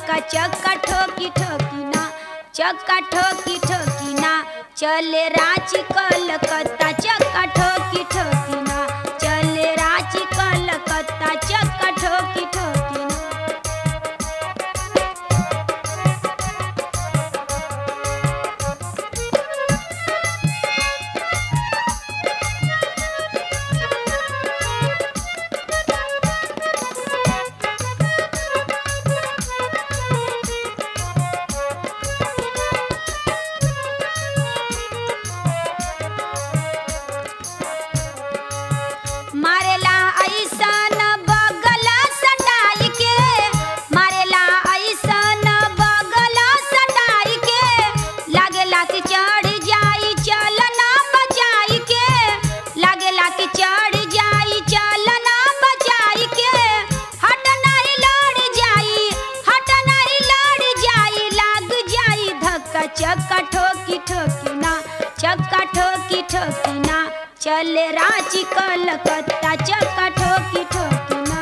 चक्का चक्का ठोकी ठोकी ना, चक्का ठोकी ठोकी ना, चले रांची कलकत्ता चक्का ठोकी ठोकी ना, चले रांची कलकत्ता चक्का ठोकी ठोकी ना। मारेला ऐसन बगला सटाई के, मारेला ऐसन बगला सटाई के, लागेला कि चढ़ जाई चलना बचाई के, लागेला कि चढ़ जाई चलना बचाई के, हट नहीं लड़ जाई, हट नहीं लड़ जाई, लाग जाई धक्का चक्का ठोकी ठोकी ना, चक्का ठोकी ठोकी ना, चले रांची कलकत्ता चक्का ठोकी ठोकी ना।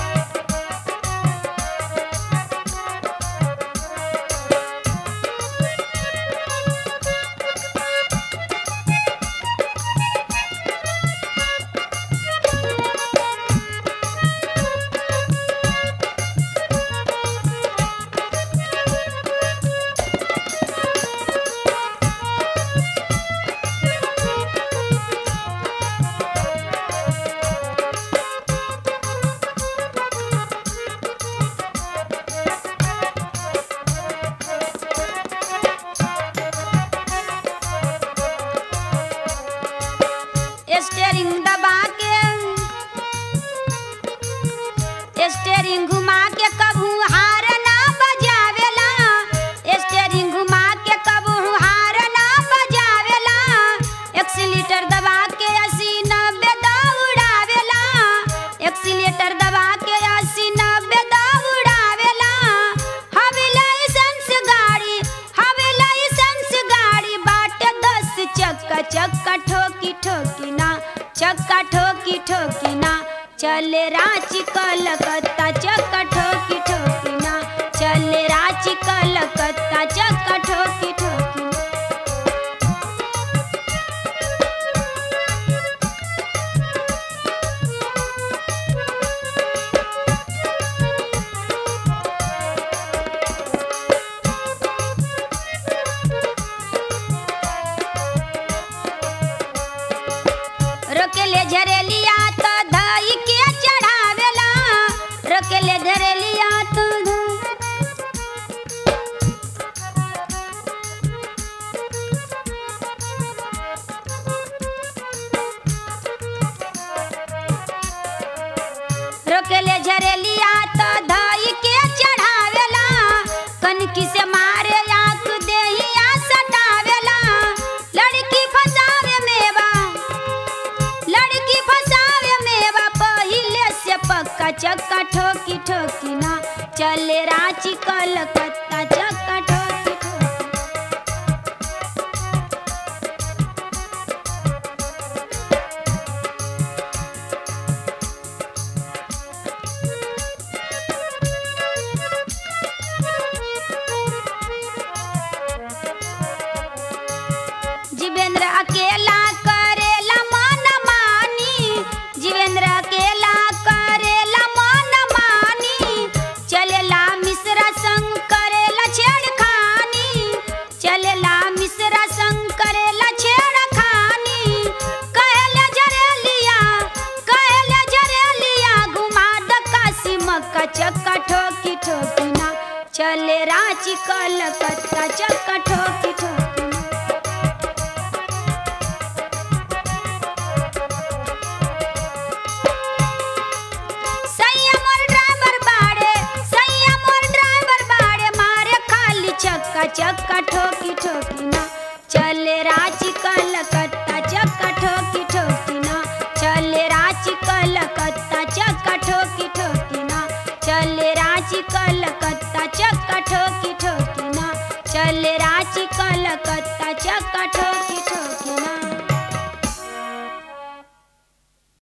स्टेरिंग दबा के, स्टेरिंग घुमा के कबू हार ना बजावेला, स्टेरिंग घुमा के कबू हार ना बजावेला, एक्सीलेटर दबा के 80-90 दौड़ावेला, एक्सीलेटर दबा के 80-90 दौड़ावेला, हवे लाइसेंस गाड़ी, हवे लाइसेंस गाड़ी, बाटे 10 चक्का चक्का ठोकी ठोकी ना, चक्का ठोकी ठोकी ना, चले रांची कलकत्ता चक्का ठोकी ठोकी ना, चले रांची कलकत्ता चक्का ठोकी ठोकी ना। रोकेले झरेलिया तो धई के चढ़ावेला, रोकेले झरेलिया तो रोकेले झरेलिया तो धई के चढ़ावेला, कनकी से मारे आंख देहिया सटावेला, लड़की फसावे मेवा, लड़की फसावे मेवा, पहिले से पक्का चक्का ठोकी ठोकी ना, चले रांची कलकत्ता चक्का ठोकी ठोकी। जीवेंद्र अकेला करेला मन मानी, जीवेंद्र अकेला करेला मन मानी, चलेला मिश्रा संग करेला छेड़खानी, चलेला मिश्रा संग करेला छेड़खानी, कहले झरेलिया, कहले झरेलिया, घुमा द काशी मक्का चक्का ठोकी ठोकी ना, चले रांची कलकत्ता चक्का ठोकी ठोकी ना। चक्का ठोकी ठोकी ना, चले रांची कलकत्ता चक्का ठोकी ठोकी ना, चले रांची कलकत्ता चक्का ठोकी ठोकी ना, चले रांची कलकत्ता चक्का ठोकी ठोकी ना, चले रांची कलकत्ता चक्का ठोकी ठोकी ना।